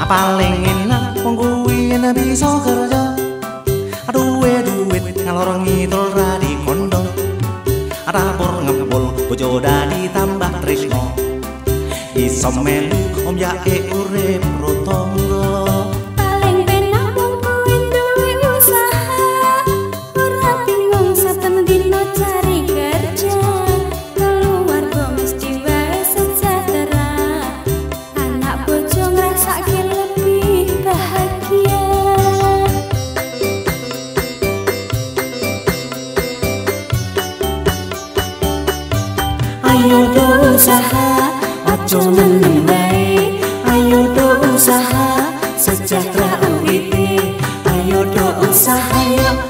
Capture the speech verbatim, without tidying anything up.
paling enak wong kuwi yen bisa kerja. Duwe duit ngalor ngidul ra dikondo, rapor ngepul bojo dadi tambah tresno, iso melu omyake urip protangga. Paling penak wong kuwi duwe usaha, ora bingung saben dina cari kerja. Keluarga mesti wae sejahtera, anak bojo ngrasake lebih bahagia. Ayo do usaha, aja meneng wae. Ayo do usaha, sejahtera uripe. Ayo do usaha,